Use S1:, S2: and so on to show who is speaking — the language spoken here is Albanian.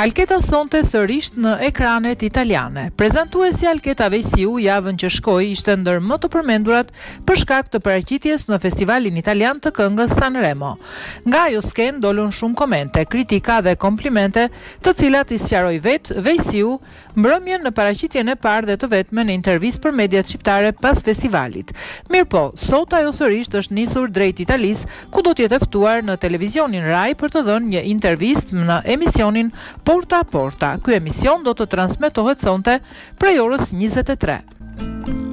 S1: Alketa sonte sërish në ekranet italiane. Prezantuesi Alketa Vejsiu javën që shkoi ishte ndër më të përmendurat për shkak të paraqitjes në festivalin italian të këngës Sanremo. Nga ajo skenë dolën shumë komente, kritika dhe komplimente, të cilat i sqaroi vetë Vejsiu mbrëmjen në paraqitjen e parë dhe të vetme në intervistë për mediat shqiptare pas festivalit. Mirpo, sot ajo sërish është nisur drejt Italisë, ku do të jetë ftuar në televizionin Rai për të dhënë një intervistë në emisionin Porta a Porta. Ky emision do të transmetohet sonte prej orës 23.